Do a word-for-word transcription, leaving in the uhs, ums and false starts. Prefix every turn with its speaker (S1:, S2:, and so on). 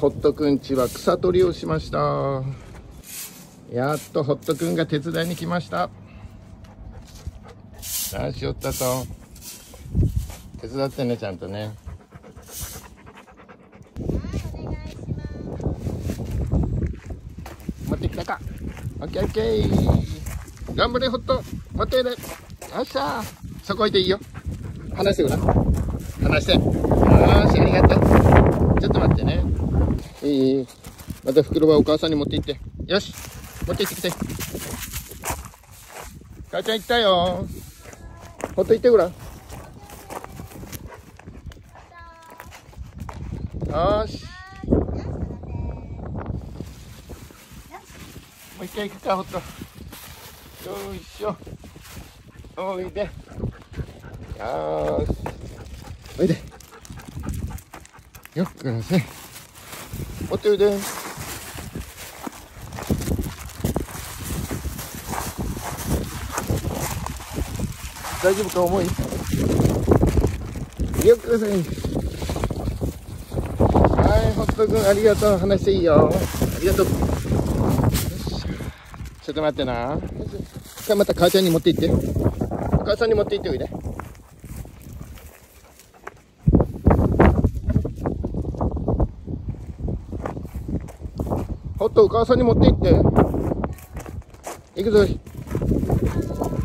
S1: ホットくんちは草取りをしました。やっとホットくんが手伝いに来ました。さあしよったと手伝ってね、ちゃんとね。持ってきたか。オッケーオッケー。頑張れホット。持っていれ。よっしゃ。そこ置いていいよ。離してごらん。離して。よーし、ありがとう。ちょっと待ってね。いいいい。また袋はお母さんに持って行って。よし。持って行ってきて。母ちゃん行ったよ。ほっといてごらん。よーし。もう一回行くか、ほっと。よいしょ。おいで。よーし。おいで。よっくらせ。おっておいで。大丈夫か、重い。よっくらせ。はい、ホットくんありがとう。話していいよ。ありがとう。ちょっと待ってな。さあまた母ちゃんに持って行って。お母さんに持って行っておいで。ホットお母さんに持って行って。行くぞ。